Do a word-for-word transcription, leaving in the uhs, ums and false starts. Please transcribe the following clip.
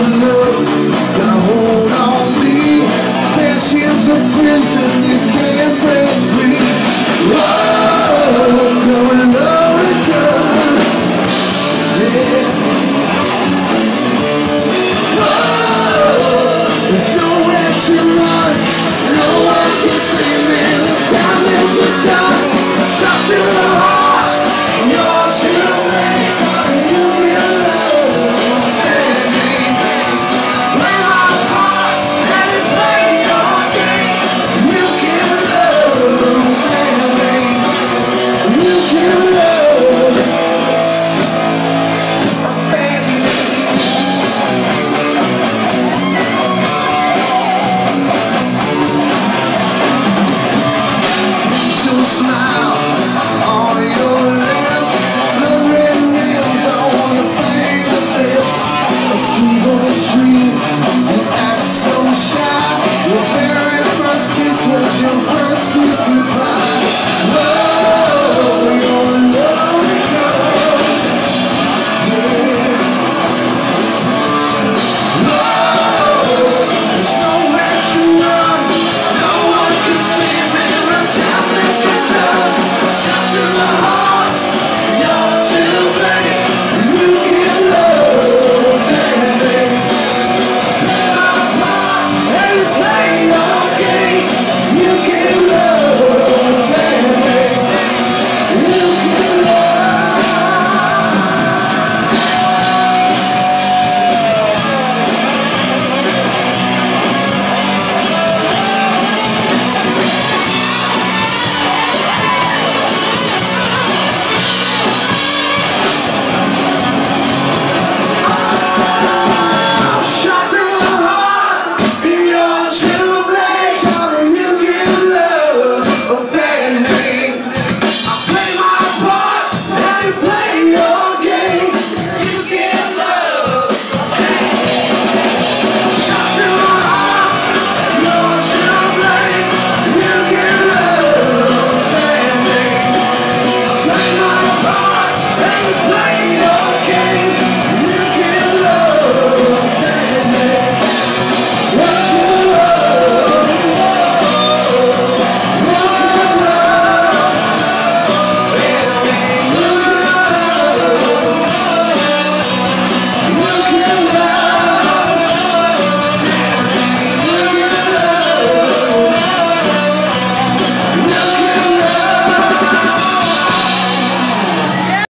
love, gotta hold on me. Friendship's a prison you can't break free. Whoa, going loaded gun, yeah. Whoa, there's nowhere to run, no one can save me. The time is just done, shot through the heart, you're too late. Smile on your lips, the red nails on your fingertips. A schoolboy's dream, you act so shy. Your very first kiss was your first kiss goodbye.